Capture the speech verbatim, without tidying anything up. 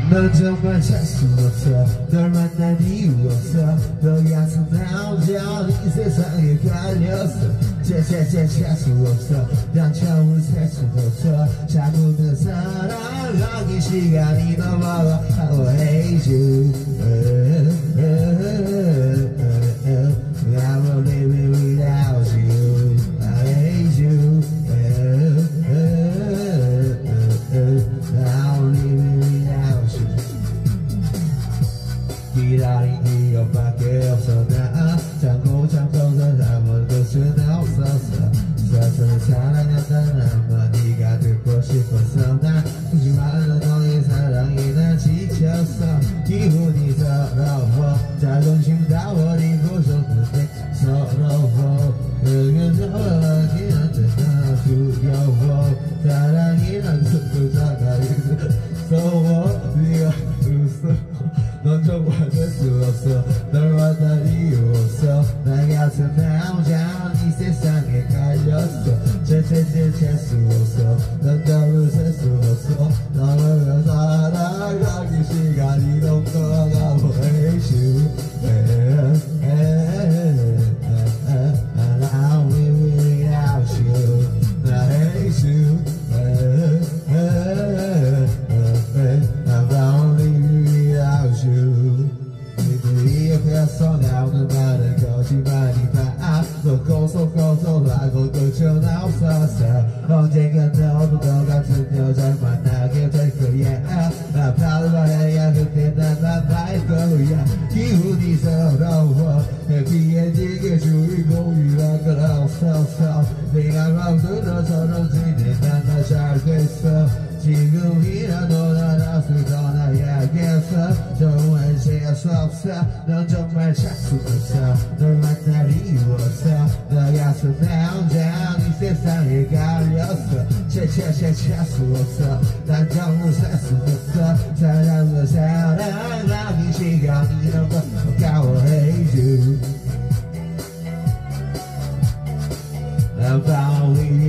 넌 정말 살 수 없어 널 만날 이유 없어 너 같은 남자 이 세상에 갈렸어 제제제 찰수 없어 난 처음을 살 수도 없어 자꾸는 사랑하기 시간이 넘어가 How I hate you I'm living without you I hate you I'm living without you 기다린 기억밖에 없어 나 참고 참고서 아무도 수는 없었어 서서히 사랑했던 한마디가 듣고 싶었어 난 하지만 너의 사랑에 난 지쳤어 기분이 더러워 자존심 다 버리고 싶은데 서러워 그래서 너한테 나 두려워 사랑이란 속도자가 무서워 네가 무서워 넌 정말 될 수 없어 널 만날 이유 없어 나 같은 남자 이 세상에 깔렸어 제제제 찰수 없어 넌 잠을 셀 수 없어 너를 살아가기 시간이 넘어가고 hate you I'm living without you I hate you I'm living without you 너희 옆에서 나오는 말은 거짓말이다 속고 속고 속하고 끝은 없었어 언젠가 너도 너 같은 여자를 만나게 될 거야 아파도 해야 그때 난 만날 거야 기분이 서러워 비행기의 주인공이란 걸 없었어 내가 맘들어서는 지내 난다 잘 됐어 지금이라도 나라서 떠나야겠어 정말 재수 없어 넌 정말 찰수 없어 널 만날 이유 없어 너 같은 남자 이 세상에 갈렸어 채채채 찰수 없어 난 정말 살 수 없어 사랑을 사랑하기 시간이 너무 아까워 hate you I found